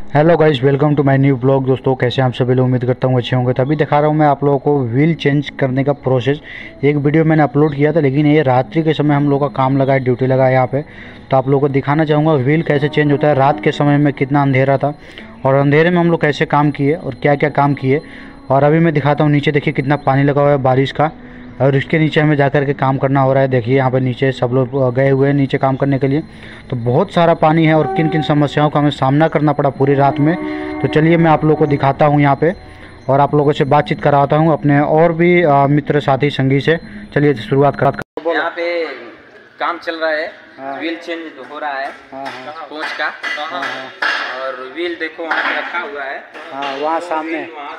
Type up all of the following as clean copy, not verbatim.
Hello guys, welcome to my new blog. दोस्तों कैसे हैं आप सभी लोग? उम्मीद करता हूँ अच्छे होंगे। तभी दिखा रहा हूँ मैं आप लोगों को व्हील चेंज करने का प्रोसेस। एक वीडियो मैंने अपलोड किया था, लेकिन ये रात्रि के समय हम लोग का काम लगा है, ड्यूटी लगा है यहाँ पे। तो आप लोगों को दिखाना चाहूँगा व्हील कैसे चेंज होता है। रात के समय में कितना अंधेरा था और अंधेरे में हम लोग कैसे काम किए और क्या क्या काम किए। और अभी मैं दिखाता हूँ नीचे देखिए कितना पानी लगा हुआ है बारिश का, और इसके नीचे हमें जाकर के काम करना हो रहा है। देखिए यहाँ पर नीचे सब लोग गए हुए हैं नीचे काम करने के लिए। तो बहुत सारा पानी है और किन किन समस्याओं का हमें सामना करना पड़ा पूरी रात में। तो चलिए मैं आप लोगों को दिखाता हूँ यहाँ पे और आप लोगों से बातचीत कराता हूँ अपने और भी मित्र साथी संगी से। चलिए शुरुआत करा। यहाँ पे काम चल रहा है। व्हील चेंज हो रहा है कोच का। और व्हील देखो वहाँ पे रखा हुआ है। वहाँ सामने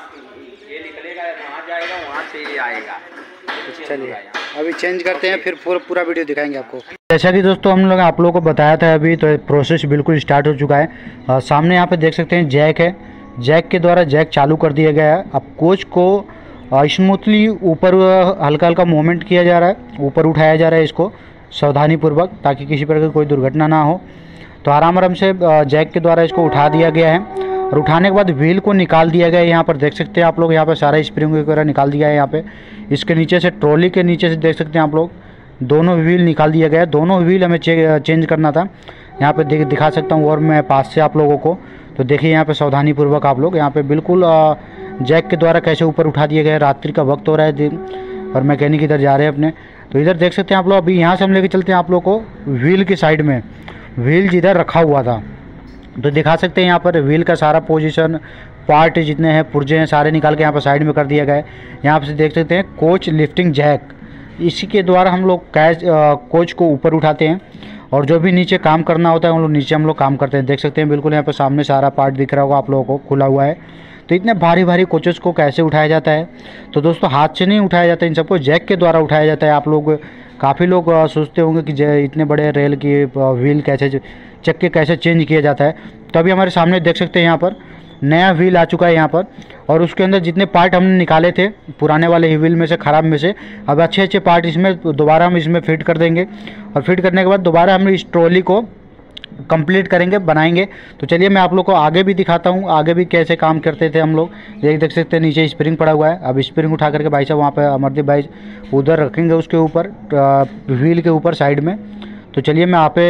ये निकलेगा, वहाँ जाएगा, वहाँ से ये आएगा। चलिए अभी चेंज करते हैं, फिर पूरा वीडियो दिखाएंगे आपको। जैसा कि दोस्तों हम लोग आप लोगों को बताया था अभी, तो प्रोसेस बिल्कुल स्टार्ट हो चुका है। सामने यहाँ पे देख सकते हैं जैक है। जैक के द्वारा जैक चालू कर दिया गया है। अब कोच को स्मूथली ऊपर हल्का हल्का मूवमेंट किया जा रहा है, ऊपर उठाया जा रहा है इसको सावधानीपूर्वक, ताकि किसी प्रकार की कोई दुर्घटना ना हो। तो आराम से जैक के द्वारा इसको उठा दिया गया है और उठाने के बाद व्हील को निकाल दिया गया है। यहाँ पर देख सकते हैं आप लोग, यहाँ पर सारा स्प्रिंग वगैरह निकाल दिया है। यहाँ पे इसके नीचे से, ट्रॉली के नीचे से देख सकते हैं आप लोग, दोनों व्हील निकाल दिया गया है। दोनों व्हील हमें चेंज करना था। यहाँ पे दिखा सकता हूँ और मैं पास से आप लोगों को। तो देखिए यहाँ पे सावधानीपूर्वक आप लोग, यहाँ पे बिल्कुल जैक के द्वारा कैसे ऊपर उठा दिया गया है। रात्रि का वक्त हो रहा है दिन, और मैकेनिक इधर जा रहे हैं अपने। तो इधर देख सकते हैं आप लोग, अभी यहाँ से हम लेके चलते हैं आप लोग को व्हील की साइड में। व्हील जिधर रखा हुआ था तो दिखा सकते हैं यहाँ पर व्हील का सारा पोजीशन, पार्ट जितने हैं, पुर्जे हैं, सारे निकाल के यहाँ पर साइड में कर दिया गया है। यहाँ पर देख सकते हैं कोच लिफ्टिंग जैक, इसी के द्वारा हम लोग कोच को ऊपर उठाते हैं और जो भी नीचे काम करना होता है हम लोग नीचे काम करते हैं। देख सकते हैं बिल्कुल यहाँ पर सामने सारा पार्ट दिख रहा होगा आप लोगों को, खुला हुआ है। तो इतने भारी भारी कोचेस को कैसे उठाया जाता है? तो दोस्तों हाथ से नहीं उठाया जाता है, इन सबको जैक के द्वारा उठाया जाता है। आप लोग काफ़ी लोग सोचते होंगे कि इतने बड़े रेल की व्हील कैसे, चक्के कैसे चेंज किया जाता है। तो अभी हमारे सामने देख सकते हैं यहाँ पर नया व्हील आ चुका है यहाँ पर, और उसके अंदर जितने पार्ट हमने निकाले थे पुराने वाले व्हील में से, ख़राब में से, अब अच्छे पार्ट इसमें दोबारा हम इसमें फिट कर देंगे। और फिट करने के बाद दोबारा हम इस ट्रॉली को कंप्लीट करेंगे, बनाएंगे। तो चलिए मैं आप लोग को आगे भी दिखाता हूँ, आगे भी कैसे काम करते थे हम लोग। देख सकते हैं नीचे स्प्रिंग पड़ा हुआ है। अब स्प्रिंग उठा करके भाई साहब वहाँ पर अमरदीप भाई उधर रखेंगे, उसके ऊपर व्हील के ऊपर साइड में। तो चलिए मैं आप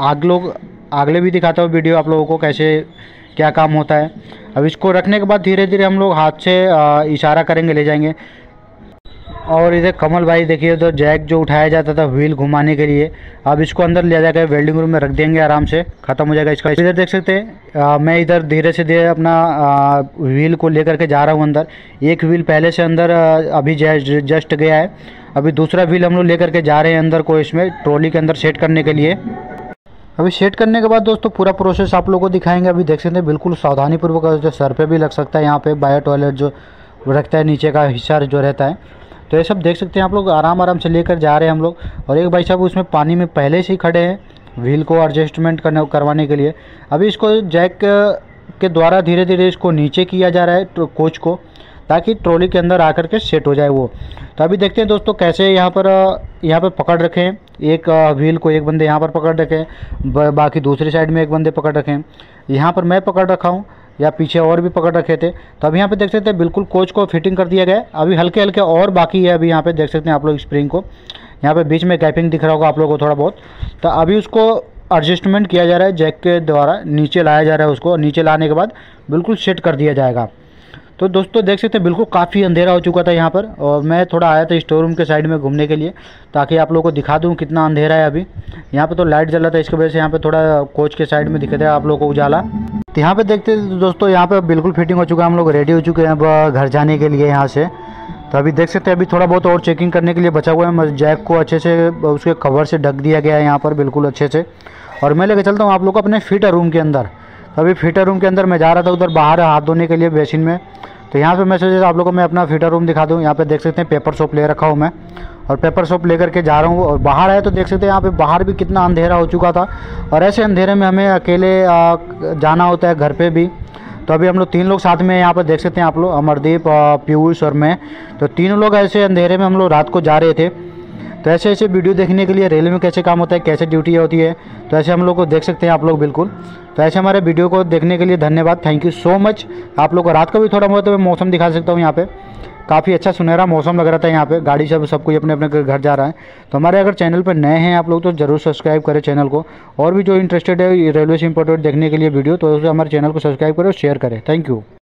अगले भी दिखाता हूँ वीडियो आप लोगों को कैसे क्या काम होता है। अब इसको रखने के बाद धीरे धीरे हम लोग हाथ से इशारा करेंगे, ले जाएंगे। और इधर कमल भाई देखिए, तो जैक जो उठाया जाता था व्हील घुमाने के लिए, अब इसको अंदर ले जाकर वेल्डिंग रूम में रख देंगे, आराम से ख़त्म हो जाएगा इसका। इधर देख सकते हैं मैं इधर धीरे से धीरे अपना व्हील को लेकर के जा रहा हूँ अंदर। एक व्हील पहले से अंदर अभी जस्ट गया है, अभी दूसरा व्हील हम लोग लेकर के जा रहे हैं अंदर को, इसमें ट्रॉली के अंदर सेट करने के लिए। अभी सेट करने के बाद दोस्तों पूरा प्रोसेस आप लोगों को दिखाएंगे। अभी देख सकते हैं बिल्कुल सावधानीपूर्वक, जो सर पे भी लग सकता है, यहाँ पे बायो टॉयलेट जो रखता है, नीचे का हिस्सा जो रहता है। तो ये सब देख सकते हैं आप लोग, आराम से लेकर जा रहे हैं हम लोग। और एक भाई साहब उसमें पानी में पहले से ही खड़े हैं व्हील को एडजस्टमेंट करवाने के लिए। अभी इसको जैक के द्वारा धीरे धीरे इसको नीचे किया जा रहा है कोच को, ताकि ट्रॉली के अंदर आकर के सेट हो जाए वो। तो अभी देखते हैं दोस्तों कैसे यहाँ पर पकड़ रखे हैं। एक व्हील को एक बंदे यहाँ पर पकड़ रखे हैं, बाकी दूसरी साइड में एक बंदे पकड़ रखे हैं। यहाँ पर मैं पकड़ रखा हूँ, या पीछे और भी पकड़ रखे थे। तो अभी यहाँ पे देख सकते हैं बिल्कुल कोच को फिटिंग कर दिया गया है। अभी हल्के हल्के और बाकी है। अभी यहाँ पे देख सकते हैं आप लोग स्प्रिंग को, यहाँ पे बीच में गैपिंग दिख रहा होगा आप लोगों को थोड़ा बहुत। तो अभी उसको एडजस्टमेंट किया जा रहा है, जैक के द्वारा नीचे लाया जा रहा है। उसको नीचे लाने के बाद बिल्कुल सेट कर दिया जाएगा। तो दोस्तों देख सकते हैं बिल्कुल काफ़ी अंधेरा हो चुका था यहाँ पर, और मैं थोड़ा आया था स्टोर रूम के साइड में घूमने के लिए, ताकि आप लोगों को दिखा दूँ कितना अंधेरा है अभी। यहाँ पे तो लाइट जल रहा था, इसकी वजह से यहाँ पे थोड़ा कोच के साइड में दिखता है आप लोगों को उजाला। तो यहाँ पे देखते हैं दोस्तों, यहाँ पे बिल्कुल फिटिंग हो चुका है, हम लोग रेडी हो चुके हैं अब घर जाने के लिए यहाँ से। तो अभी देख सकते हैं अभी थोड़ा बहुत और चेकिंग करने के लिए बचा हुआ है। जैक को अच्छे से उसके कवर से ढक दिया गया है यहाँ पर बिल्कुल अच्छे से। और मैं लेकर चलता हूँ आप लोग को अपने फिटर रूम के अंदर। अभी फिटर रूम के अंदर मैं जा रहा था उधर बाहर हाथ धोने के लिए बेसिन में। तो यहाँ पे मैं सोचा आप लोगों को मैं अपना फिटर रूम दिखा दूँ। यहाँ पे देख सकते हैं पेपर सोप ले रखा हूँ मैं, और पेपर सोप लेकर के जा रहा हूँ। और बाहर आया तो देख सकते हैं यहाँ पे बाहर भी कितना अंधेरा हो चुका था, और ऐसे अंधेरे में हमें अकेले जाना होता है घर पे भी। तो अभी हम लोग 3 लोग साथ में यहाँ पर देख सकते हैं आप लोग, अमरदीप, पीयूष और मैं। तो तीनों लोग ऐसे अंधेरे में हम लोग रात को जा रहे थे। तो ऐसे ऐसे वीडियो देखने के लिए रेलवे में कैसे काम होता है, कैसे ड्यूटी होती है, तो ऐसे हम लोग को देख सकते हैं आप लोग बिल्कुल। तो ऐसे हमारे वीडियो को देखने के लिए धन्यवाद, थैंक यू सो मच। आप लोग को रात को भी थोड़ा बहुत मैं मौसम दिखा सकता हूँ। यहाँ पे काफ़ी अच्छा सुनहरा मौसम लग रहा था। यहाँ पे गाड़ी सब कोई अपने अपने घर जा रहा है। तो हमारे अगर चैनल पर नए हैं आप लोग तो ज़रूर सब्सक्राइब करें चैनल को, और भी जो इंटरेस्टेड है रेलवे से इंपॉर्टेंट देखने के लिए वीडियो, तो हमारे चैनल को सब्सक्राइब करें और शेयर करें। Thank you.